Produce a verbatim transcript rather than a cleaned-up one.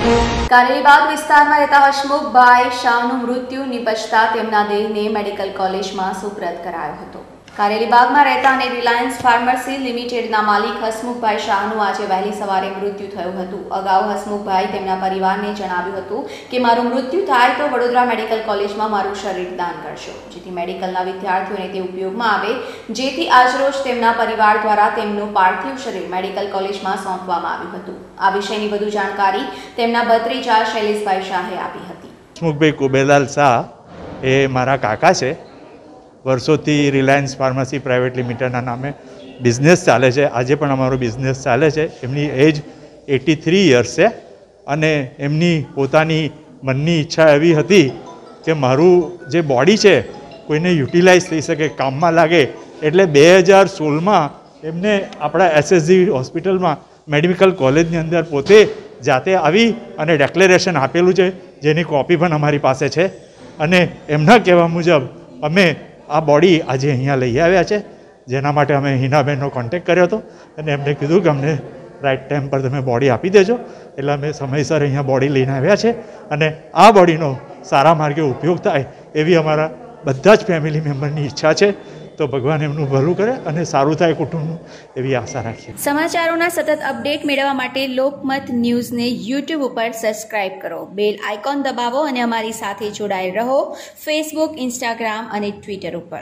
કારેલીબાગ વિસ્તારમાં રહેતા હસમુખભાઈ શાહનું મૃત્યુ નિપજતા તેમના દેહને મેડિકલ કોલેજમાં સુપ્રત કરાયો હતો। કારેલીબાગમાં રહેતા અને રિલાયન્સ ફાર્મસી લિમિટેડના માલિક હસમુખભાઈ શાહનું આજે વહેલી સવારે મૃત્યુ થયું હતું। અગાઉ હસમુખભાઈ તેમના પરિવારને જણાવ્યું હતું કે મારું મૃત્યુ થાય તો વડોદરા મેડિકલ કોલેજમાં મારું શરીર દાન કરશો, જેથી મેડિકલના વિદ્યાર્થીઓને તે ઉપયોગમાં આવે, જેથી આજરોજ તેમના પરિવાર દ્વારા તેમનું પાર્થિવ શરીર મેડિકલ કોલેજમાં સોંપવામાં આવ્યું હતું। આ વિશેની વધુ જાણકારી તેમના ભત્રીજા શૈલેષભાઈ શાહે આપી હતી। હસમુખભાઈ કુબેરલાલ શાહ એ મારા કાકા છે। વર્ષોથી રિલાયન્સ ફાર્મસી પ્રાઇવેટ લિમિટેડના નામે બિઝનેસ ચાલે છે। આજે પણ અમારો બિઝનેસ ચાલે છે। એમની એજ એટી થ્રી યર્સ છે અને એમની પોતાની મનની ઈચ્છા એવી હતી કે મારું જે બોડી છે કોઈને યુટિલાઇઝ થઈ શકે, કામમાં લાગે, એટલે બે હજાર સોળમાં એમને આપણા એસએસજી હોસ્પિટલમાં મેડિકલ કોલેજની અંદર પોતે જાતે આવી અને ડેક્લેરેશન આપેલું છે, જેની કોપી પણ અમારી પાસે છે। અને એમના કહેવા મુજબ અમે આ બોડી આજે અહીંયા લઈ આવ્યા છે, જેના માટે અમે હિનાબેનનો કોન્ટેક્ટ કર્યો હતો અને એમને કીધું કે અમને રાઈટ ટાઈમ પર તમે બોડી આપી દેજો, એટલે અમે સમયસર અહીંયા બોડી લઈને આવ્યા છે અને આ બોડીનો સારા માર્ગે ઉપયોગ થાય એવી અમારા બધા જ ફેમિલી મેમ્બરની ઈચ્છા છે। તો ભગવાન એમનું ભલું કરે અને સારું થાય કુટુંબનું એવી આશા રાખીએ। સમાચારોના સતત અપડેટ મેળવવા માટે લોકમત ન્યૂઝને યુટ્યુબ ઉપર સબસ્ક્રાઇબ કરો, બેલ આઇકોન દબાવો અને અમારી સાથે જોડાયેલ રહો ફેસબુક, ઇન્સ્ટાગ્રામ અને ટ્વિટર ઉપર।